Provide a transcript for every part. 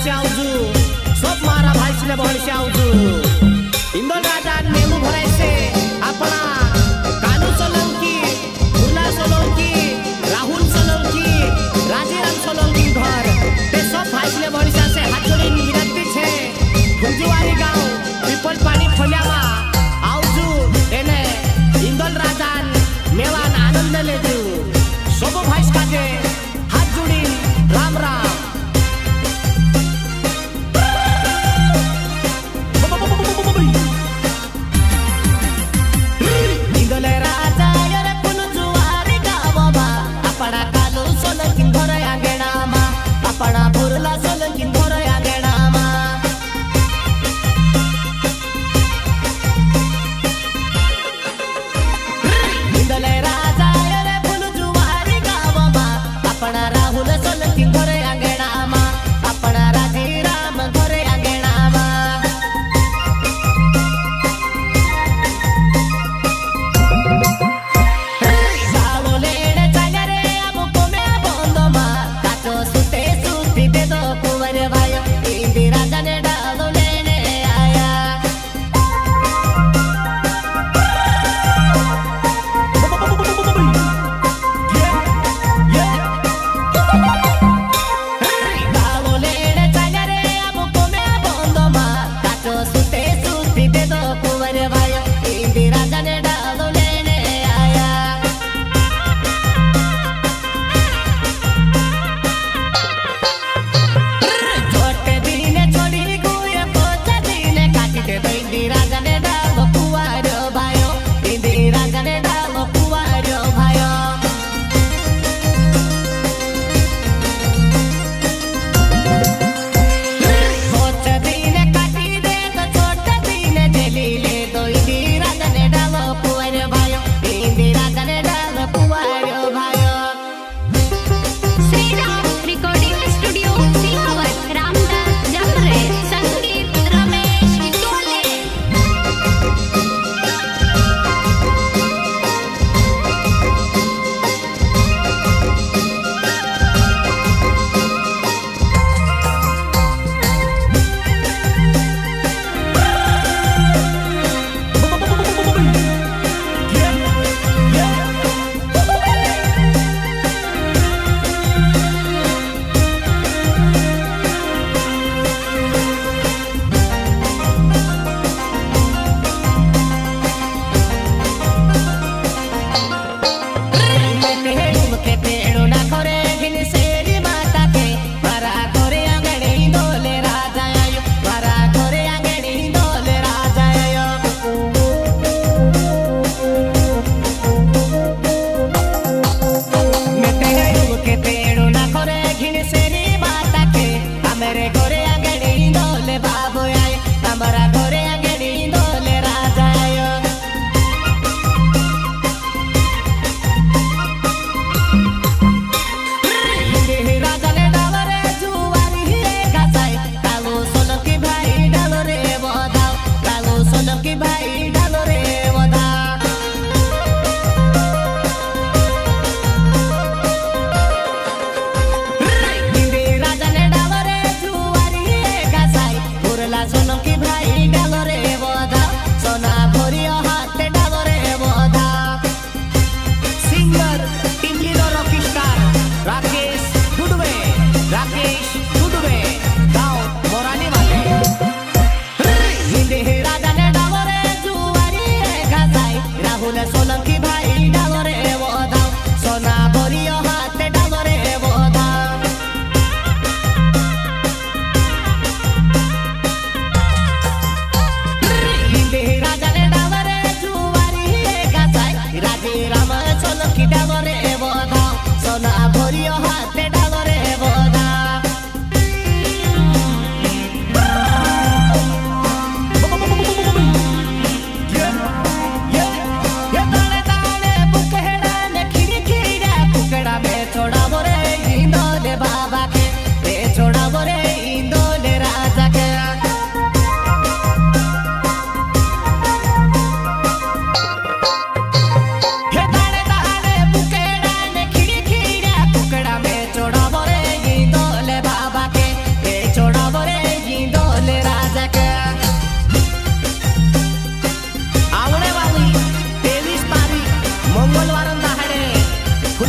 से आउजु सब मारा भाई से बहन से आउजु इंदल राजा नेमु भराई से अपना कानू सोलंकी भुला सोलंकी राहुल सोलंकी राजीराम सोलंकी घर ते सब भाई से बहन से हाथ जोड़ी विनती छे फुलजुवारी गांव पीपल पानी खोलियावा आउजु एने इंदल राजा मेवान आनंद लेजु सब भाई काजे हाथ जोड़ी राम राम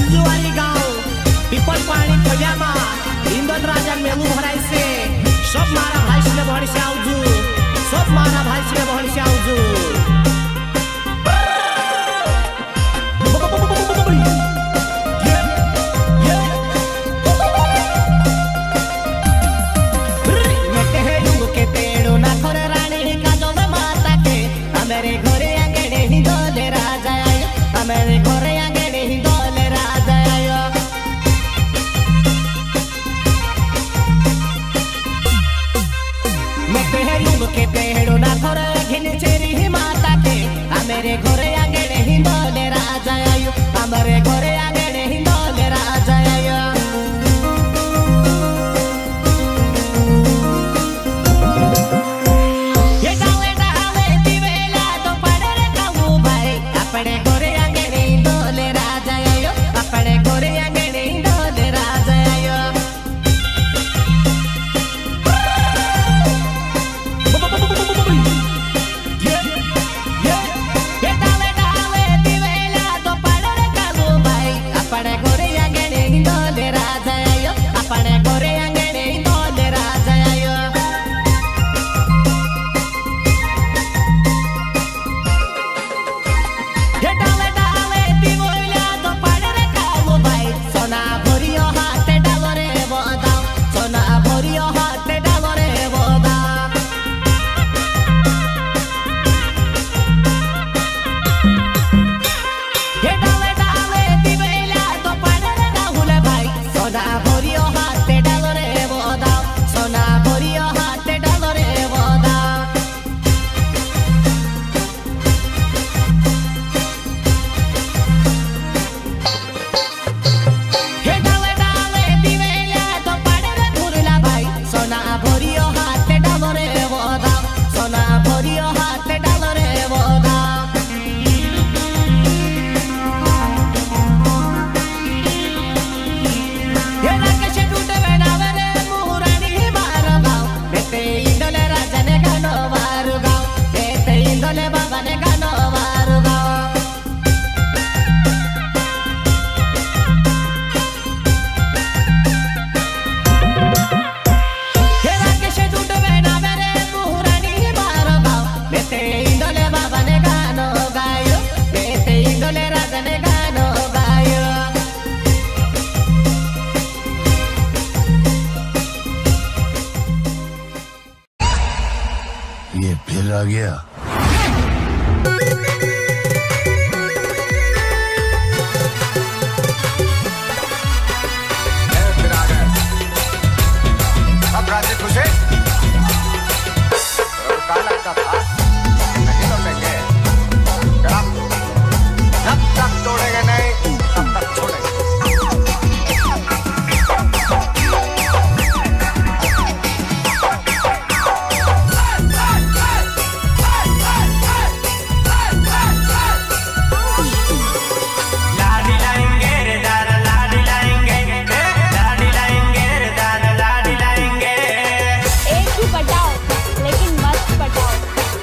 बिजुवारी गांव पीपल पानी खोजामा इंदल राजा मेलू भराई से सब मारा भाई से बहन से आउजू सब मारा भाई से बहन से आउजू मेरे घरे आंगने ही डोले राजा आयो मेरे घरे आंगने ही डोले राजा आयो मैं पेड़ों के पेड़ों ना घरे घिन चेरी ही माता के मेरे घरे आंगने ही डोले राजा आयो मेरे घरे आंगने ही डोले राजा आयो अपने घरे आंगने डोले राजा आयो अपने घरे आंगने डोले राजा आयो ये डाले डाले दिवेला तो पड़े काबू भाई अपने घरे आंगने डोले राजा आयो अपने घरे आंगने डोले राजा आयो ये डाले डाले दिवेला तो पड़े काबू भाई सोना भरियो हाथ डालरे बोदा सोना भरियो हाथ डालरे बोदा ये डाले डाले दिवेला तो पड़े राहुल भाई सोना भरियो हाथ डालरे बोदा सोना भरियो हाथ डालरे बोदा ये डाले डाले दिवेला तो पड़े धुरला भाई सोना भरियो हाथ डालरे बोदा सोना भरियो हाथ डालरे बोदा ये राकेश टूटे बनावरे मुरानी मारो गाव बेटे इंदोले राजा ने गानो मारो गाव बेटे इंदोले बाबा ने गानो मारो गाव ये राकेश टूटे बनावरे मुरानी मारो गाव बेटे इंदोले बाबा ने गानो गायो बेटे इंदोले राजा ने गानो गायो ये फिर आ गया। फिर आ गए। अब राजी खुश है? कहाँ लगता था? नहीं तोड़ेंगे। जब तक तोड़ेंगे नहीं, तब तक छोड़ेंगे। लाडी लाएंगे रे दादा लाडी लाएंगे लाडी लाएंगे रे दादा लाडी लाएंगे एक ही पटाओ लेकिन मस्त पटाओ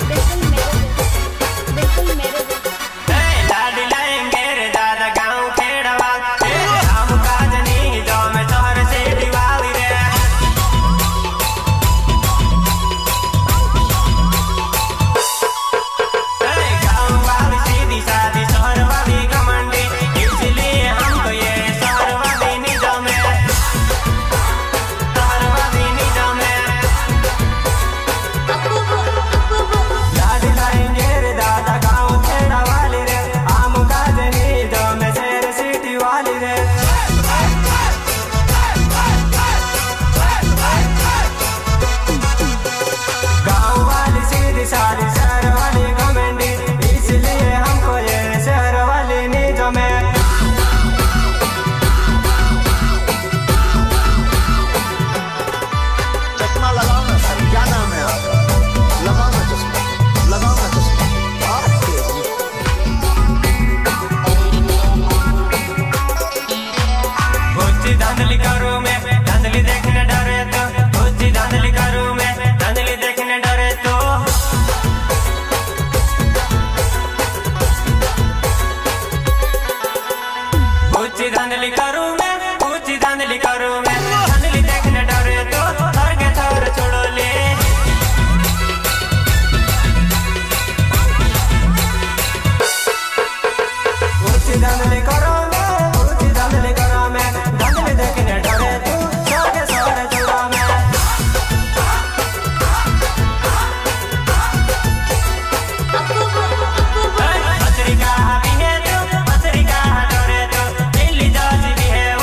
धांधली करूं मैं, ऊंची धांधली करूं मैं, धांधली देखने डरे तो थर के थर छोड़ो ले। ऊंची धांधली करूं मैं, ऊंची धांधली करूं मैं, धांधली देखने डरे तो थर के थर छोड़ो मैं। पत्रिका भी है तो पत्रिका डरे तो दिल्ली जाती भी है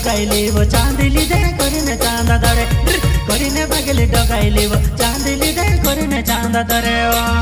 डगाइले वो चांदली दे करिने चांदा दरे करिने बगले डगाइले वो चांदली दे करिने चांदा दरे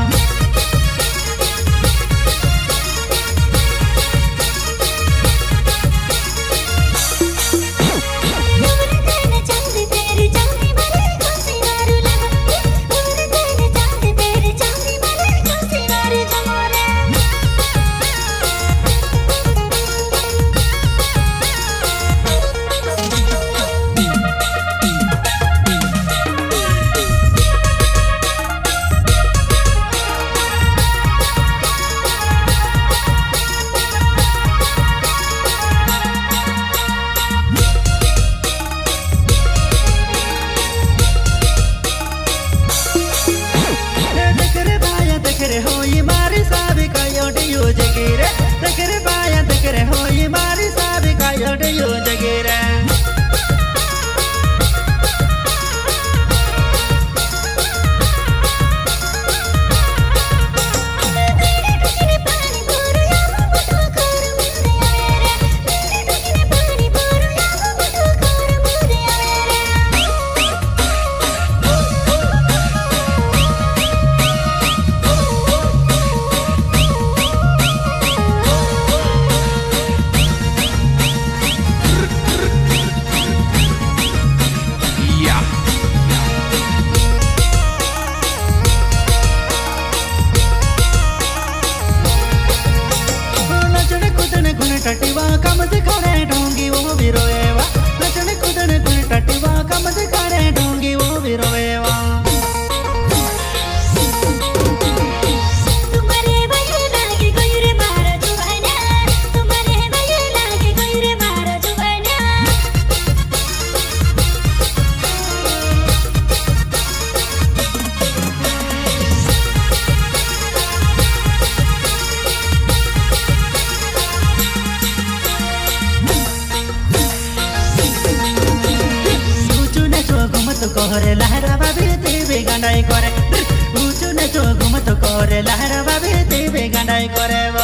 टटिवा कम दिखाने ढोंगी वो भी रोएवा नचने कूदने कुल टटिवा कम दिखाने ढोंगी वो भी रोएवा तुम्हारे भये लागे कोई रे मारा जुबाना तुम्हारे भये लागे कोई रे मारा जुबाना कोरे लहरा बाबे तेबे गंडाई करे ऊंचू ने तो घुमत कोरे लहरा बाबे तेबे गंडाई करे वो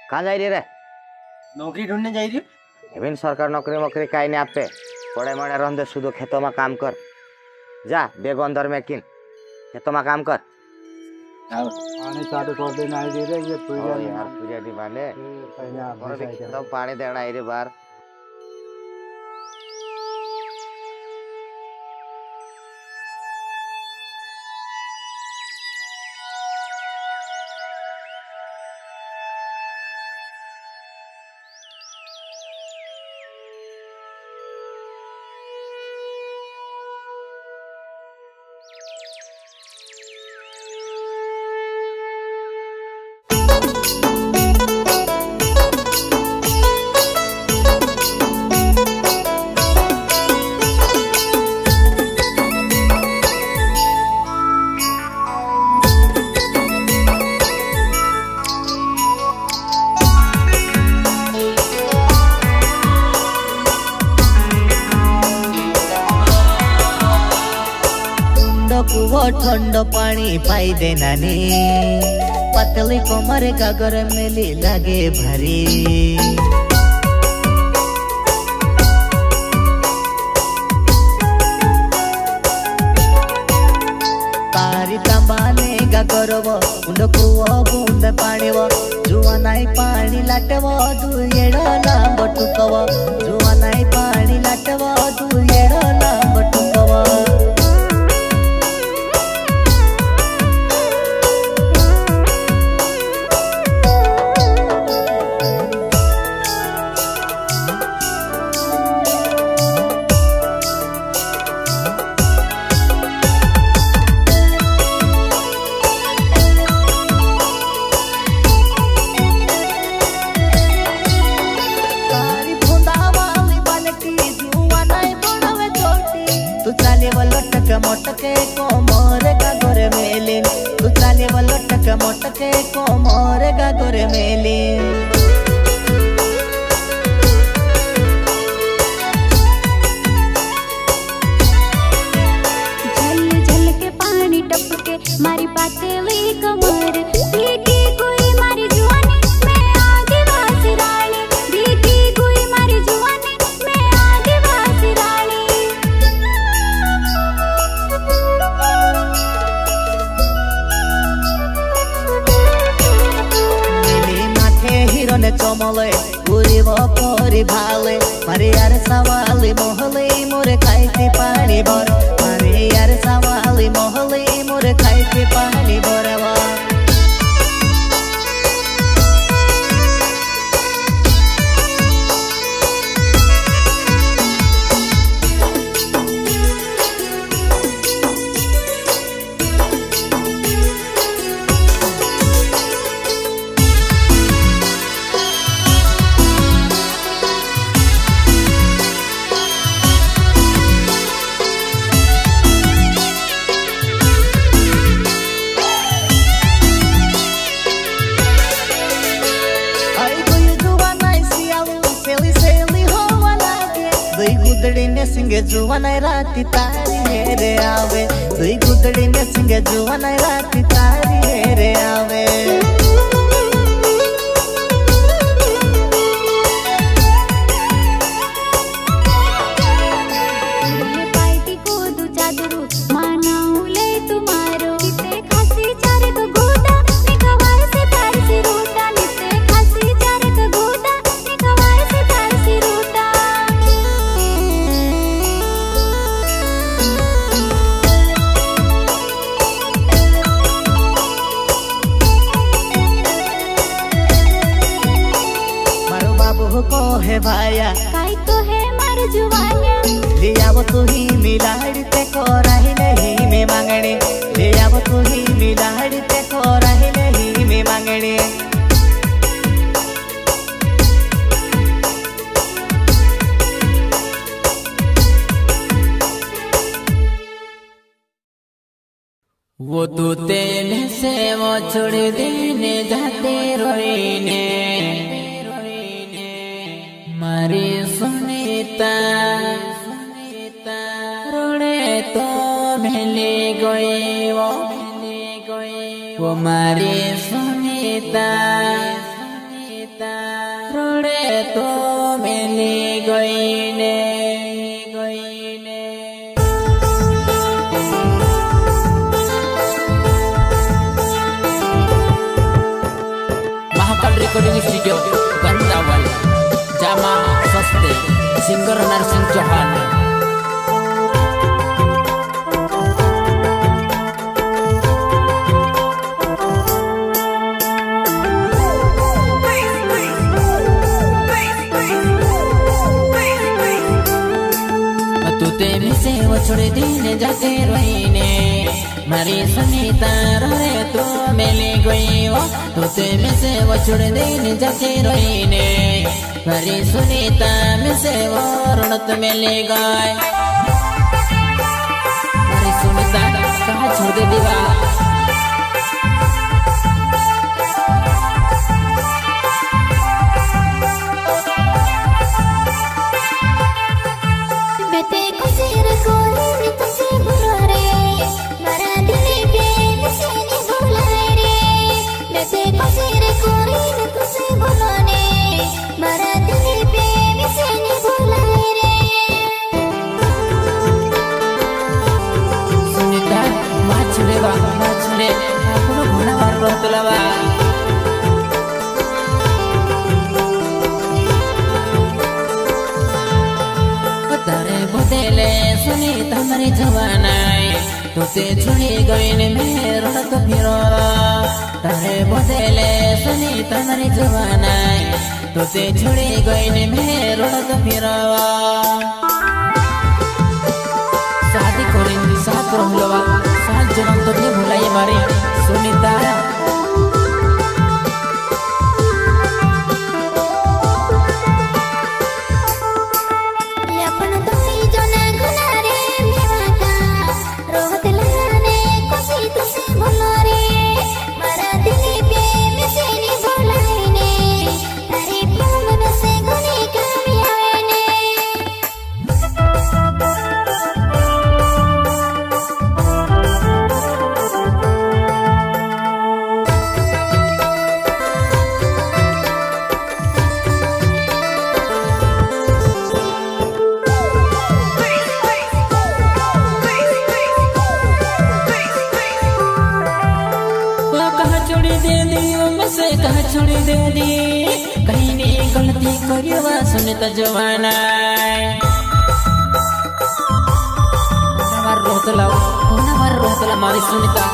कहाँ जाई रे नौकरी ढूंढने जा रही हूँ। एबिन सरकार नौकरी मोकरी काई नहीं आपे पड़े मड़े रहते शुद्ध खेतों में काम कर जा बेग अंदर में किन खेतों में काम कर पानी चालू कर देना है रे ये पूजा यार पूजा दी वाले तो पानी देना है रे बाहर ठंड पानी पाई देना नी पतली कमर कागर मेली लगे भारी तारी तबाने गागरव उंड कुव बूंद पाणीव जुआ नाई पानी लाटव दू एड़ लांब टुकव जुआ नाई पानी लाटव दू एड़ लांब टुकव मोटके कोमर गागोर मेले तू चाले लटक मोटके कोमर गागोर मेले झल झल के पानी टपके मारी पातेली कमर भीगी कोई मारी जुआनी मैं आदिवासी रानी भीगी कोई मारी जुआनी मैं आदिवासी रानी हिरने चमले उड़ीब परी भाले मारे यार सवाली मोहले मोरे खाइती पानी भर मारे यार सवाली मोहले मोरे खाइती पानी भरवा सिंगे जुआन राती तारी हेरे आवे दुई गुदड़ी ने सिंगे जुआन राती तारी हेरे आवे पाइटी को दू चादरू मानाऊ ले तुम्हारो निते खासी चारे को गोदा निखवार से तार से रोटा निते खासी चारे को गोदा निखवार से तार से रोटा को है भाया काई तो है मर जुवानिया ले आवो तू ही मिलाड़ते को रही नहीं में मांगने ले आवो तू ही मिलाड़ते को रही नहीं में मांगने वो तो तेने से वो छोड़ देने जाते रोईने मारी सुनीता रोने तो मिले गई वो मारी सुनीता गईने महाकाल रिकॉर्डिंग स्टूडियो गंदावल जामा सस्ते सिंगर नरसिंह चौहान छोड़ दीने जाके रोईने मारी सुनीता रे तू मिली गई वो तुझे में से वो छोड़ दीने जाके रोईने मारी सुनीता में से वो रणत मिली गई मारी सुनीता कहाँ छोड़ दे दीवा सुनीता हमारी जवानाई तुझे छुड़ी गई ने मेरा तो फिरो तारे बदले सुनीता हमारी जवानाई तुझे छुड़ी गई ने मेरा तो फिरो शादी करेंगे साथ रहूँगा साथ जन्म तो नहीं भुलाई हमारी सुनीता छोड़ी दे दी कहीं भी गलती करियो सुनीता जवाना नवर रोतला मारी सुनीता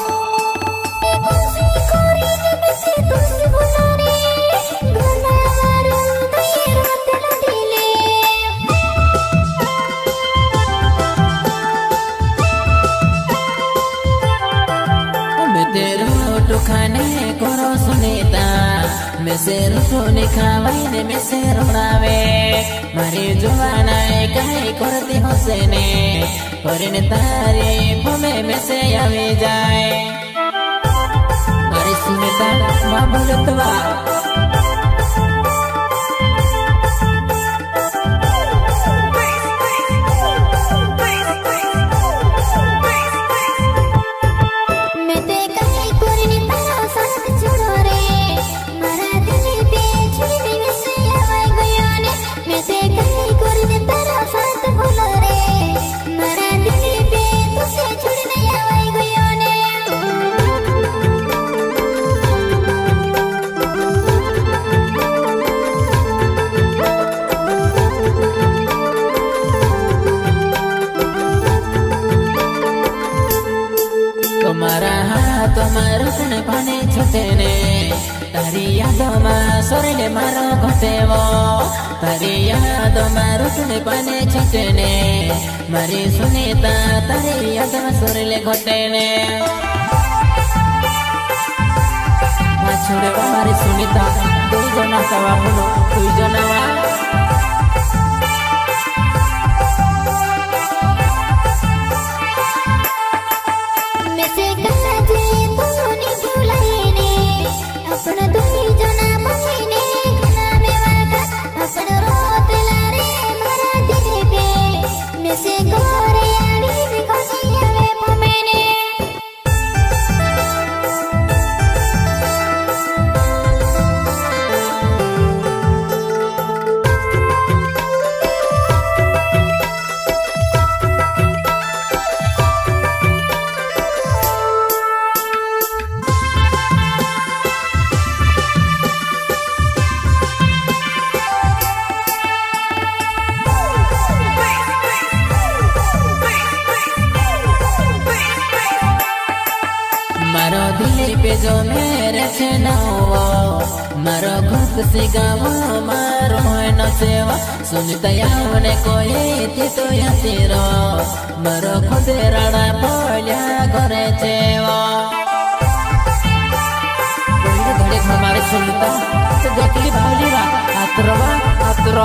खाने करो सुनीता मैं से रोने खावाई ने मैं से रोनावे मारी जवाना कहीं करती हो सेने और इन तारीफ में से आवे जाए मारी सुनीता माँ बोलतवा तुम्हारा सुने पाने छोटे ने तारी यादों में सोरे मारो घटे वो तारी यादों में सुने पाने छोटे ने मारी सुनीता तारी यादों में सोरे घटे ने छोड़े मारी सुनीता तू जना सवा बोलो तू जना जो मेरे छेनावा मारो खुद से गावा मारो है न सेवा सुनता यावने कोई ती तो या तेरा मारो खुद राणा बोलिया घरे चेवा कोई घड़े हमारे सुनता तो देखली भालीवा आतरो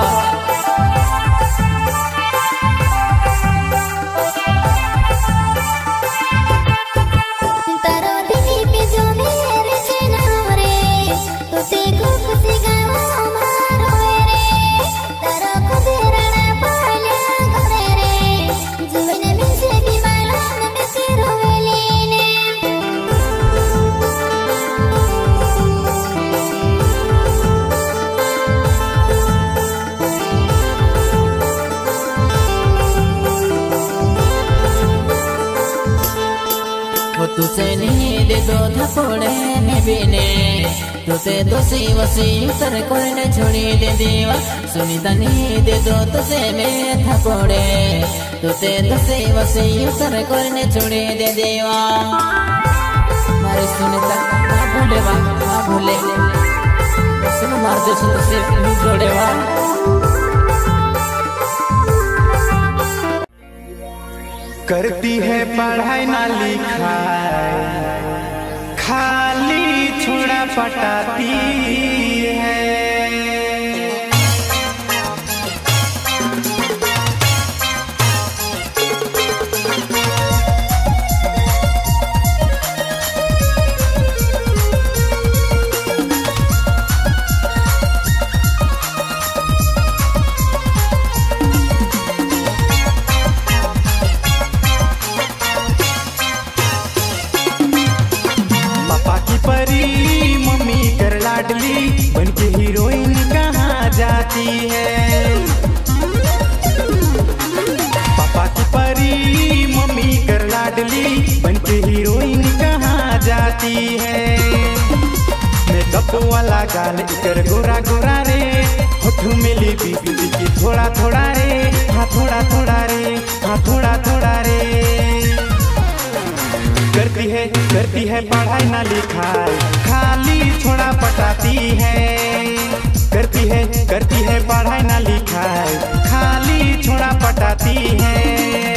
तुसे नींद दो थपोड़े में बिने तुसे दोषी वसी उतर कोने छोड़ी दे दीवा सुनीता नींद दो तुसे में थपोड़े तुसे दोषी वसी उतर कोने छोड़ी दे दीवा मारे सुनीता ना भूले सुन मार दे सुन तुसे जोड़े वा करती है पढ़ाई ना लिखाई खाली छोड़ा पटाती है बनके हीरोइन कहाँ जाती है पापा की परी मम्मी कर लाडली बनके हीरोइन कहाँ जाती है मेकअप वाला गाल इकर गोरा गोरा रे होठू में लिपस्टिक की थोड़ा थोड़ा रे हाँ थोड़ा थोड़ा रे हाँ थोड़ा थोड़ा रे करती है पढ़ाई ना लिखाई खाली छोड़ा पटाती है करती है पढ़ाई ना लिखाई खाली छोड़ा पटाती है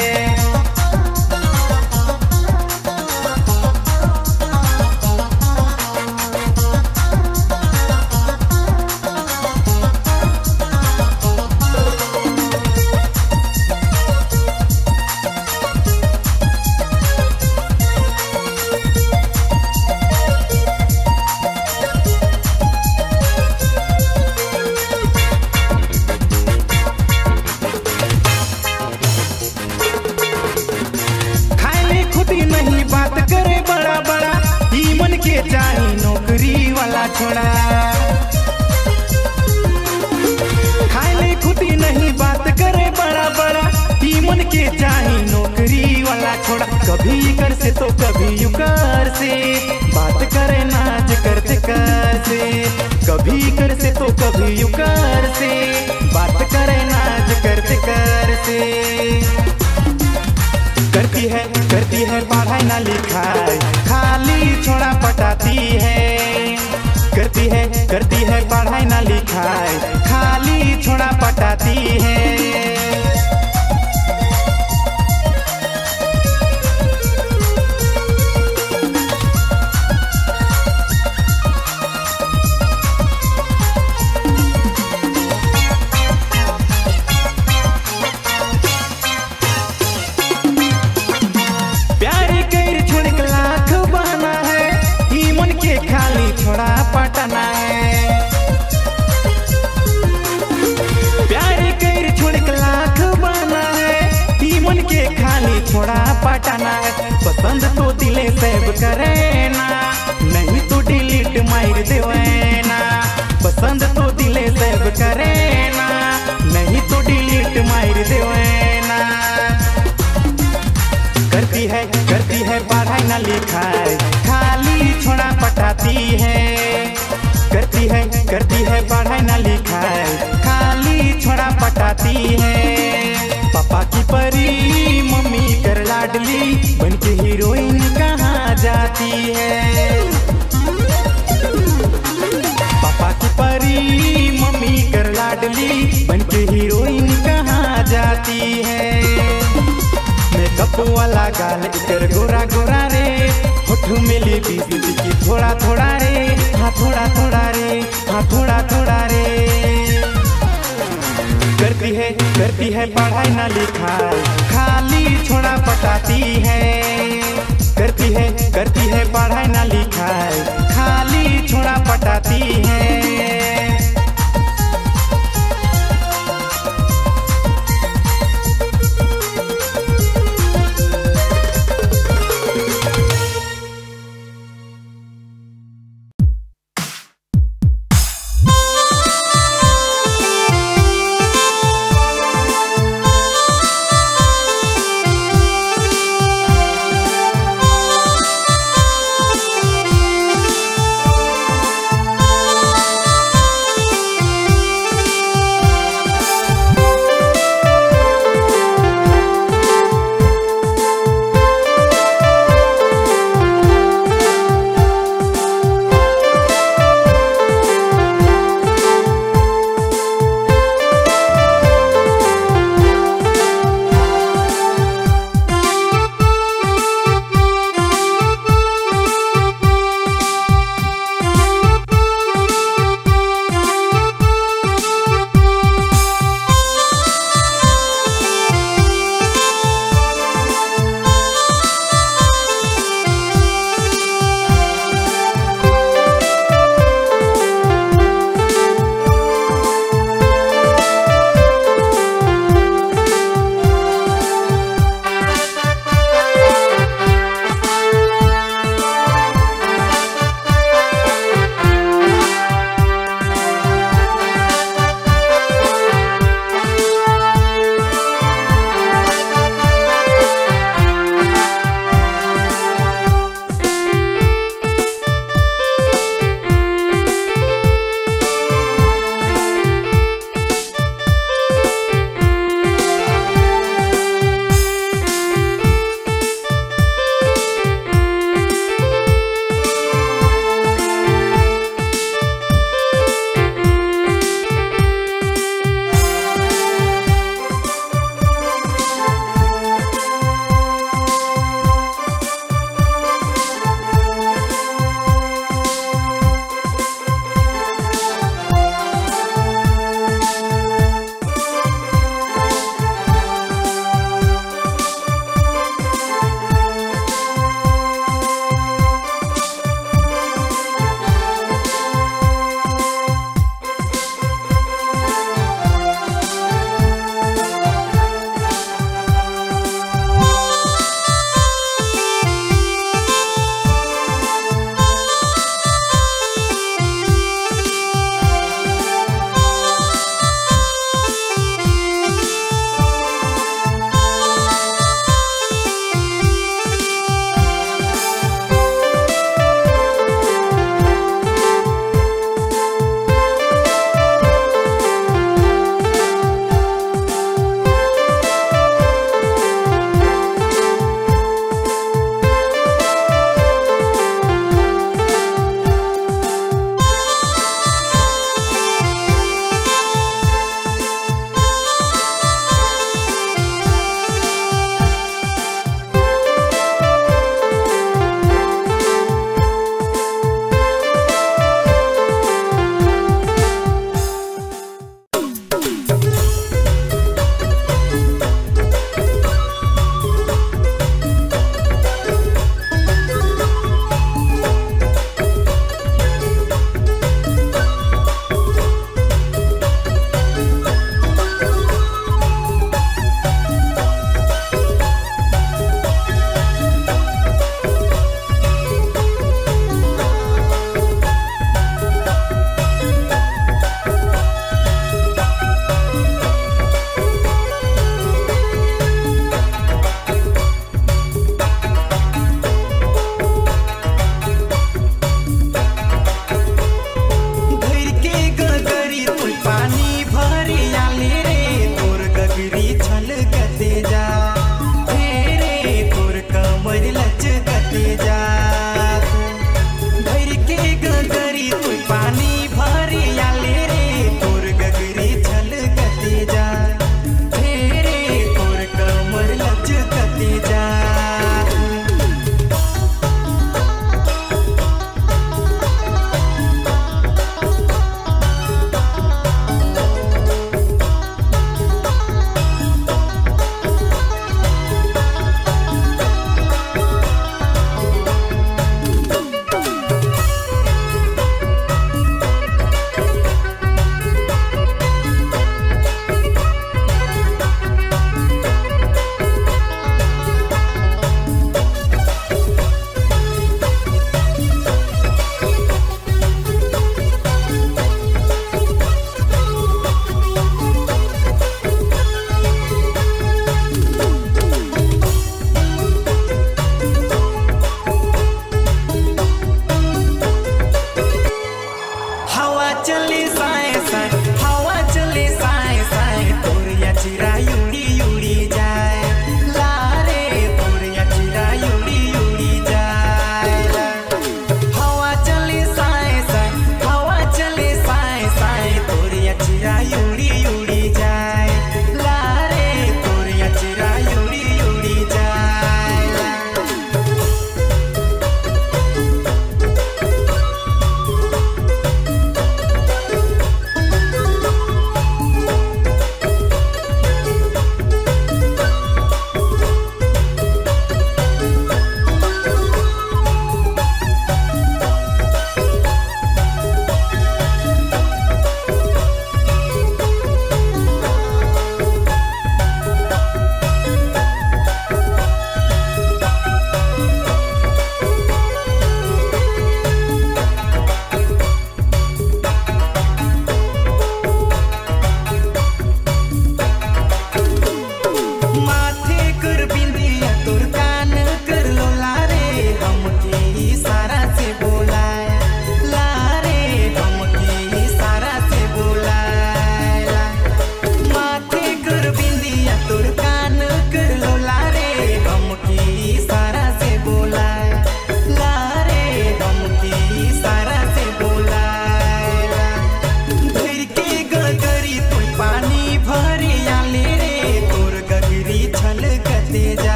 चाही नौकरी वाला छोड़ा खाली खुदी नहीं बात करे बड़ा बड़ा मन के चाही नौकरी वाला छोड़ा कभी कर से तो कभी युकर से बात करे नाच करते कर से कभी कर से तो कभी युकर से बात करे नाच करते कर से करती है पढ़ाई ना लिखाई खाली छोड़ा पटाती है करती है पढ़ाई ना लिखाई खाली छोड़ा पटाती है पटाना है प्यार कर छोड़ के लाख बना है मन के खाली छोड़ा पटाना है पसंद तो दिले सेव करे ना नहीं तो डिलीट मार देना पसंद तो दिले सेव करे ना नहीं तो डिलीट मार देना करती है पढ़ाई ना लिखाई खाली छोड़ा पटाती है करती है पढ़ाई ना लिखाई खाली छोड़ा पटाती है पापा की परी मम्मी कर लाडली बनके हीरोइन कहाँ जाती है लाडली मम्मी कर लाडली बनके हीरोइन कहाँ जाती है। मेकअप वाला गाल इकर गोरा गोरा रे, होठ में लिपस्टिक की थोड़ा थोड़ा रे, हाँ थोड़ा थोड़ा रे, हाँ थोड़ा थोड़ा रे। करती है पढ़ाई ना लिखाई, खाली छोड़ा पटाती है। करती है पढ़ाई ना लिखाई, खाली छोड़ा पटाती है।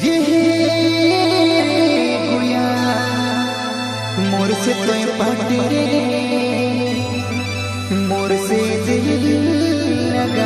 ये गुया मोर से तो पाटे मोर से दिल लगा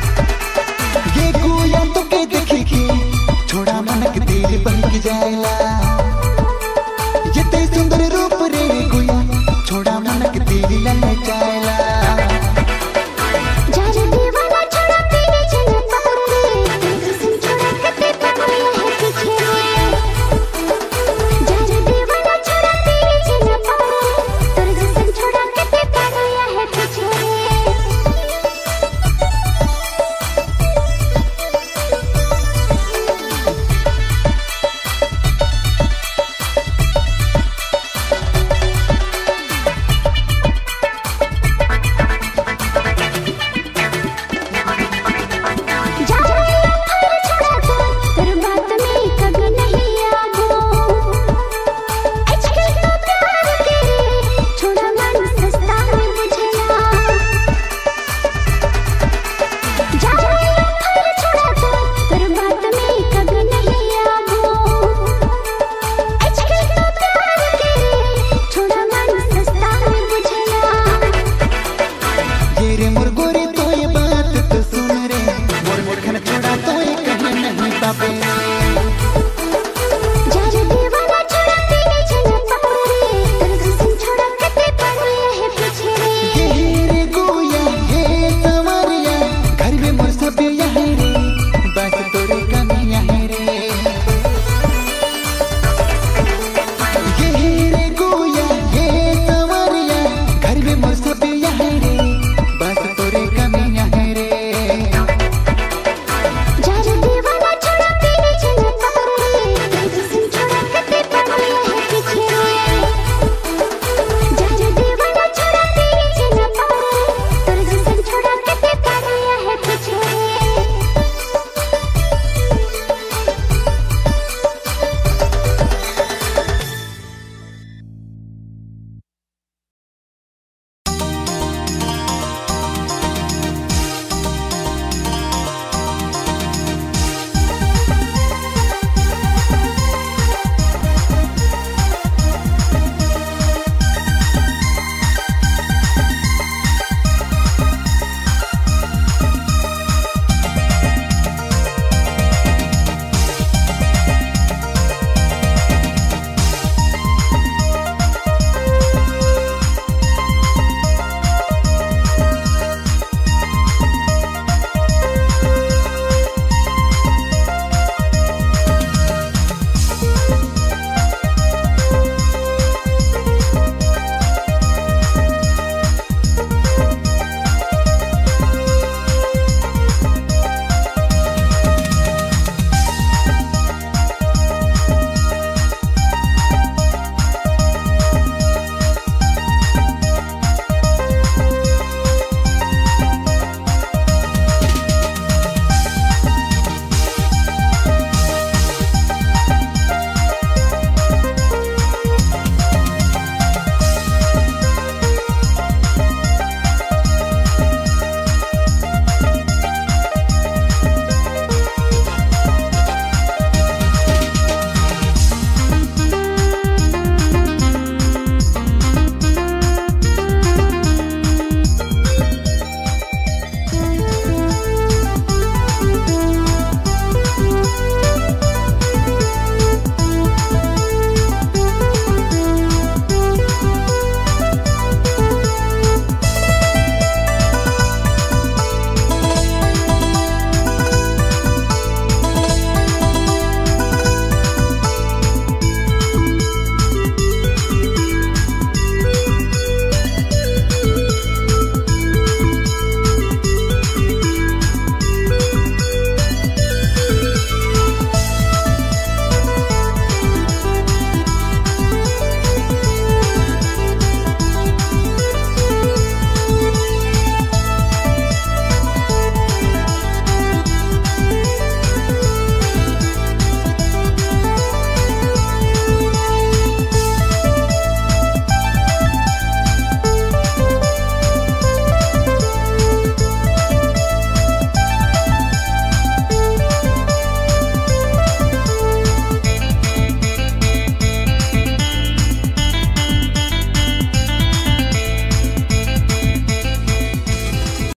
जाएला